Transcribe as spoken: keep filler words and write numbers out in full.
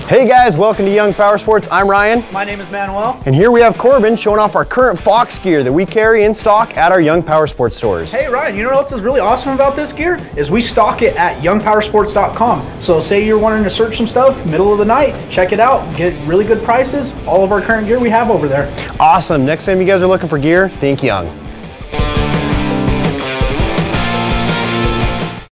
Hey guys, welcome to Young Powersports. I'm Ryan. My name is Manuel. And here we have Corbin showing off our current Fox gear that we carry in stock at our Young Powersports stores. Hey Ryan, you know what's really awesome about this gear? Is we stock it at young powersports dot com. So say you're wanting to search some stuff, middle of the night, check it out, get really good prices. All of our current gear we have over there. Awesome. Next time you guys are looking for gear, think Young.